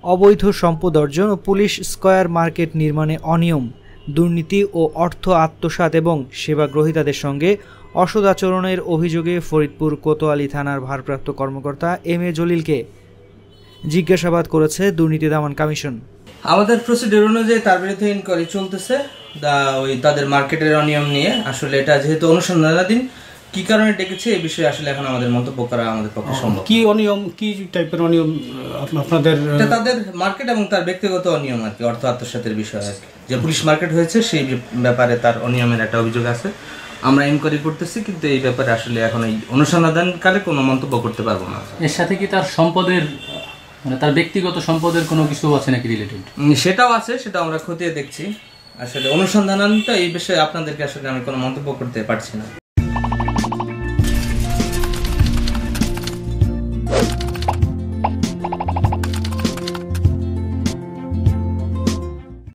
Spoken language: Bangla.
অবৈধ সম্পদ অর্জন ও পুলিশ স্কয়ার মার্কেট নির্মাণে অনিয়ম, দুর্নীতি ও অর্থ আত্মসাৎ এবং সেবা গ্রহীতাদের সঙ্গে অসদাচরণের অভিযোগে ফরিদপুর কোতোয়ালি থানার ভারপ্রাপ্ত কর্মকর্তা এম.এ. জলিলকে জিজ্ঞাসাবাদ করেছে দুর্নীতি দমন কমিশন। আমাদের প্রসিডিউর অনুযায়ী তার বিরুদ্ধে ইনকোয়ারি চলতেছে তাদের মার্কেটের অনিয়ম নিয়ে। আসলে এটা যেহেতু অনুসন্ধানাধীন, কি কারণে ডেকেছে এই বিষয়ে আসলে এখন আমাদের মন্তব্য করা আমাদের পক্ষে সম্ভব। কি অনিয়ম, কি টাইপের অনিয়ম আপনাদের? তাদের মার্কেট এবং তার ব্যক্তিগত অনিয়ম আর কি, অর্থ আত্মসাতের বিষয় আর কি। যে পুলিশ মার্কেট হয়েছে সেই ব্যাপারে তার অনিয়মের একটা অভিযোগ আছে। আমরা ইনকোয়ারি করতেছি, কিন্তু এই ব্যাপারে আসলে এখন এই অনুসন্ধানকালে কোনো মন্তব্য করতে পারবো না। এর সাথে কি তার সম্পদের তার ব্যক্তিগত সম্পদের কোনো কিছু আছে নাকি রিলেটেড? সেটাও আছে, সেটা আমরা খতিয়ে দেখছি। আসলে অনুসন্ধানটা এই বিষয়ে আপনাদেরকে আসলে আমি কোনো মন্তব্য করতে পারছি না।